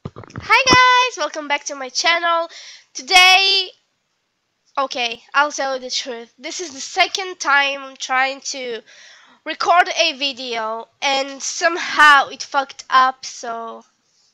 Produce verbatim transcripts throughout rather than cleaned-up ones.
Hi guys, welcome back to my channel. Today, okay, I'll tell you the truth. This is the second time I'm trying to record a video and somehow it fucked up, so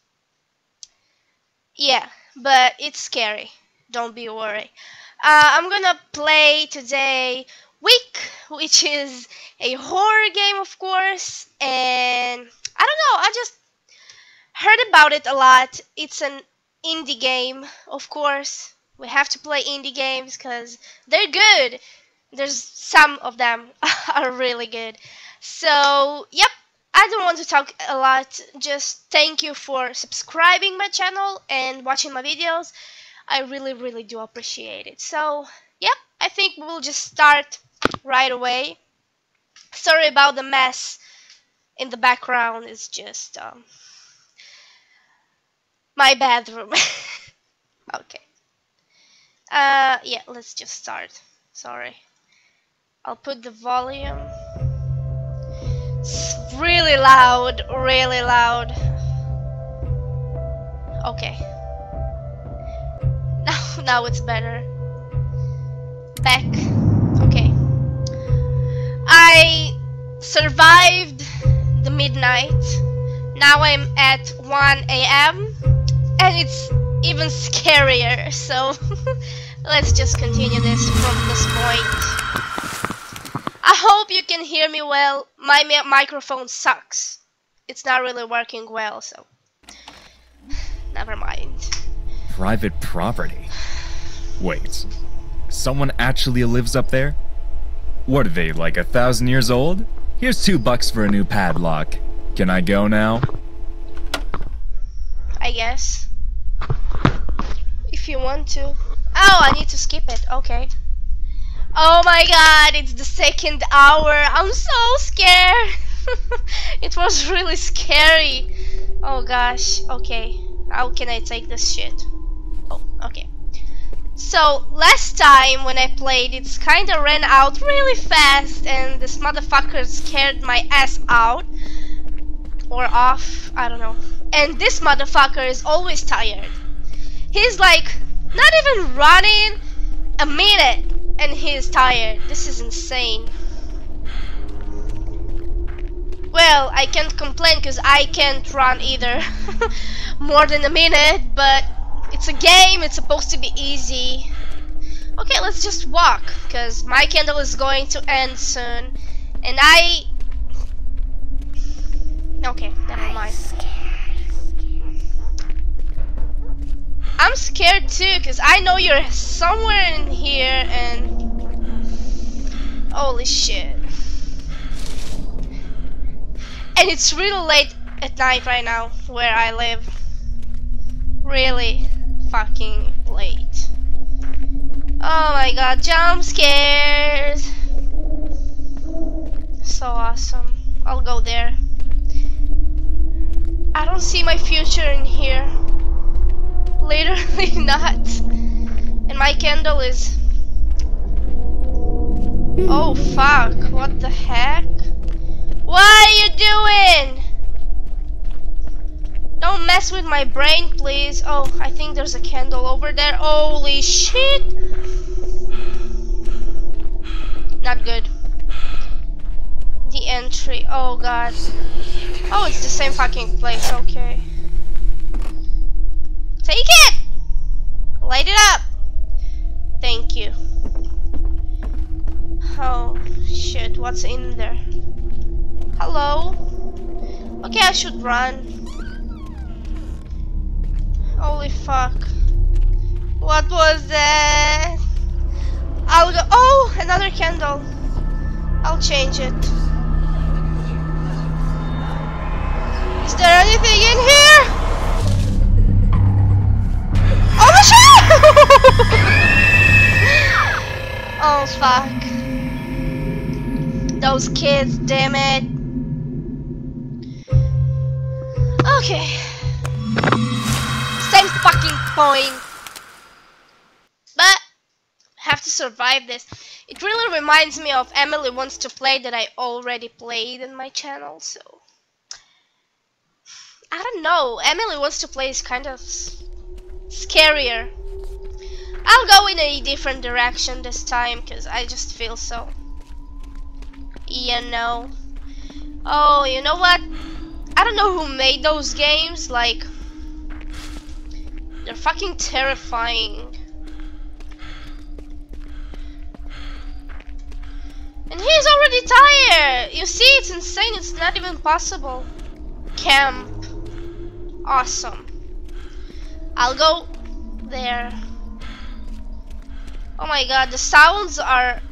yeah, but it's scary. Don't be worried. Uh, I'm gonna play today Wick, which is a horror game, of course, and I don't know, I just heard about it a lot. It's an indie game, of course. We have to play indie games because they're good. There's some of them are really good. So, yep. I don't want to talk a lot. Just thank you for subscribing my channel and watching my videos. I really, really do appreciate it. So, yep. I think we'll just start right away. Sorry about the mess in the background. It's just um, my bathroom. Okay. Uh, yeah, let's just start. Sorry. I'll put the volume. It's really loud, really loud. Okay. Now, now it's better. Back. Okay. I survived the midnight. Now I'm at one A M and it's even scarier, so let's just continue this from this point. I hope you can hear me well. My mi microphone sucks. It's not really working well, so never mind. Private property? Wait, someone actually lives up there? What are they, like a thousand years old? Here's two bucks for a new padlock. Can I go now? I guess. If you want to. Oh, I need to skip it. Okay. Oh my god, it's the second hour. I'm so scared. It was really scary. Oh gosh. Okay. How can I take this shit? Oh, okay. So, last time when I played, it's kinda ran out really fast and this motherfucker scared my ass out. Or off. I don't know. And this motherfucker is always tired. He's like not even running a minute and he's tired. This is insane. Well, I can't complain because I can't run either more than a minute, but it's a game, it's supposed to be easy. Okay, let's just walk because my candle is going to end soon and I okay, never mind. I'm scared too, because I know you're somewhere in here and holy shit. And it's really late at night right now where I live. Really fucking late. Oh my god, jump scares. So awesome. I'll go there. I don't see my future in here. Literally not. And my candle is... Oh fuck, what the heck? What are you doing? Don't mess with my brain, please. Oh, I think there's a candle over there. Holy shit! Not good. The entry, oh god. Oh, it's the same fucking place, okay. Take it! Light it up! Thank you. Oh, shit, what's in there? Hello? Okay, I should run. Holy fuck. What was that? I'll go- Oh, another candle. I'll change it. Is there anything in here? Oh my shit! Oh fuck. Those kids, damn it. Okay. Same fucking point. But have to survive this. It really reminds me of Emily Wants to Play that I already played in my channel, so I don't know. Emily wants to play is kind of scarier. I'll go in a different direction this time because I just feel so. You know. Oh, you know what? I don't know who made those games. Like, they're fucking terrifying. And he's already tired. You see, it's insane. It's not even possible. Camp. Awesome. I'll go there. Oh my god, the sounds are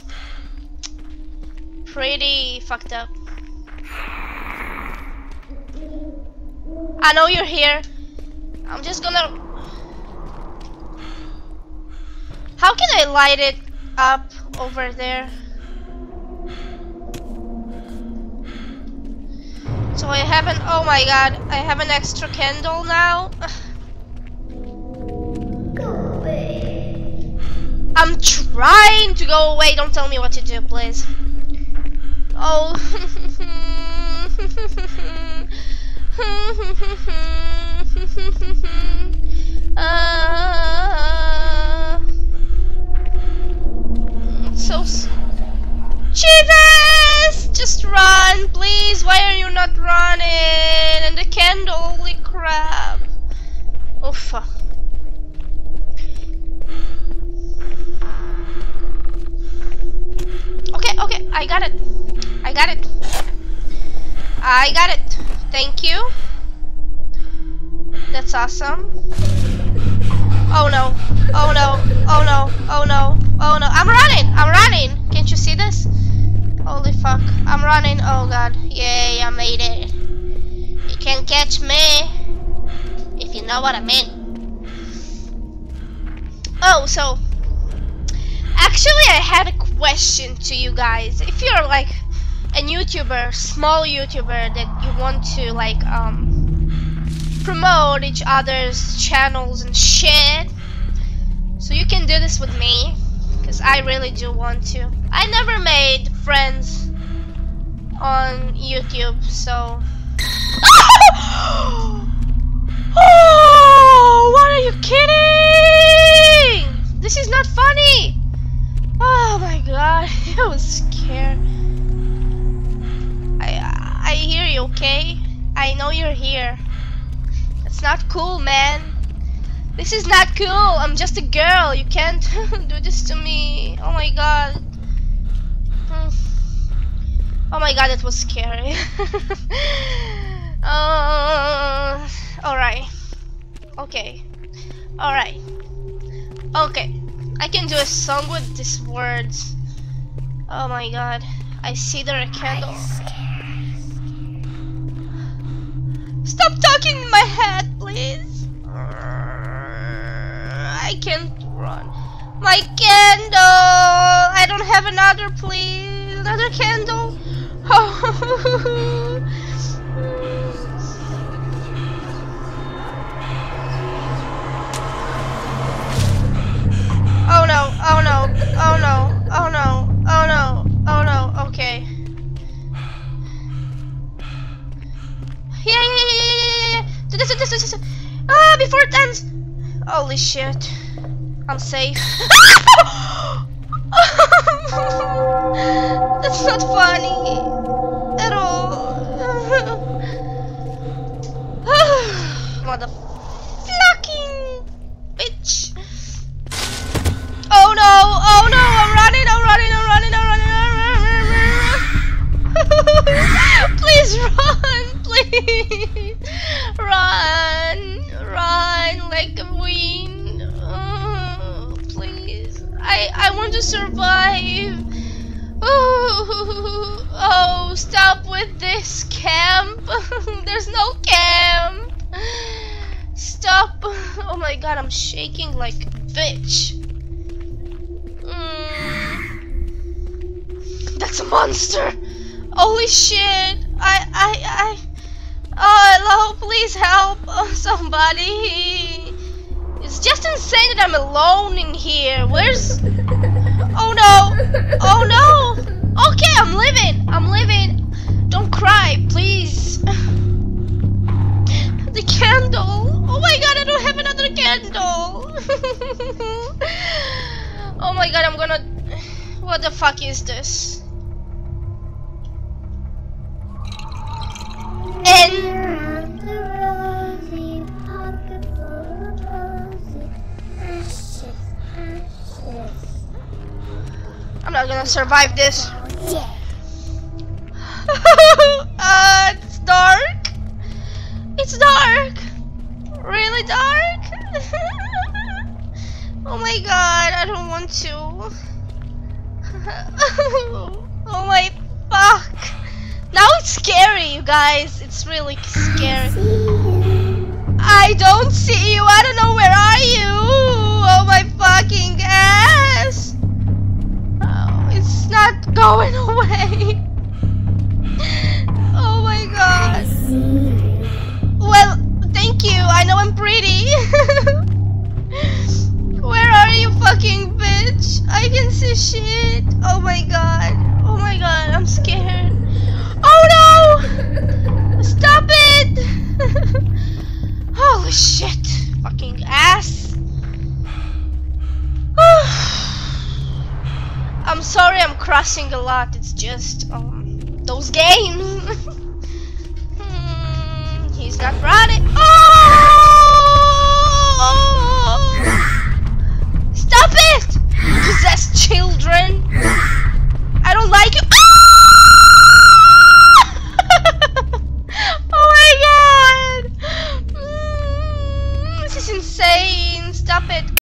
pretty fucked up. I know you're here. I'm just gonna... How can I light it up over there? So I have an... Oh my god, I have an extra candle now. I'm trying to go away. Don't tell me what to do, please. Oh. uh, so. Jesus! Just run, please. Why are you not running? And the candle, holy crap. Oh fuck. Okay, okay, I got it. I got it. I got it. Thank you. That's awesome. Oh no. Oh no. Oh no. Oh no. Oh no. I'm running. I'm running. Can't you see this? Holy fuck. I'm running. Oh god. Yay, I made it. You can't catch me. If you know what I mean. Oh, so actually, I had a question to you guys. If you're like a YouTuber, small YouTuber that you want to like um promote each other's channels and shit, so you can do this with me, because I really do want to. I never made friends on YouTube, so. Oh, what are you kidding? This is not funny. Oh my god, I was scared. I I hear you, okay? I know you're here. That's not cool, man. This is not cool. I'm just a girl. You can't do this to me. Oh my god. Oh my god, it was scary. uh, Alright. Okay. Alright. Okay. I can do a song with these words. Oh my god. I see there a candle. Stop talking in my head, please. I can't run. My candle! I don't have another, please. Another candle. Oh. Oh no, oh no, oh no, oh no, oh no, oh no, okay. Yeah, yeah, yeah, yeah, yeah, yeah. Do this, do this, do this. Ah, before it ends. Holy shit. I'm safe. That's not funny at all. Motherfucking bitch. Oh no, oh no, I'm running, I'm running, I'm running, I'm running, I'm running. Please run, please. Run, run like a queen. Oh, please. I, I want to survive. Oh, oh, stop with this camp. There's no camp. Stop. Oh my god, I'm shaking like a bitch. That's a monster! Holy shit! I, I, I... Oh, hello, please help! Oh, somebody! It's just insane that I'm alone in here. Where's... Oh no! Oh no! Okay, I'm living! I'm living! Don't cry, please! The candle! Oh my god, I don't have another candle! Oh my god, I'm gonna... What the fuck is this? And... I'm not gonna survive this. uh, it's dark. It's dark. Really dark. Oh my god, I don't want to. Oh my fuck. Now it's scary, you guys. It's really scary. I don't see you. I don't know, where are you? Oh my fucking ass. Oh, it's not going away. Oh my god. Well, thank you. I know I'm pretty. Where are you, fucking bitch? I can see shit. Oh my god. Oh my god, I'm scared. Oh no! Stop it! Holy shit. Fucking ass. I'm sorry I'm crossing a lot. It's just um those games. Hmm, he's not running. Oh! Stop it! Possessed children.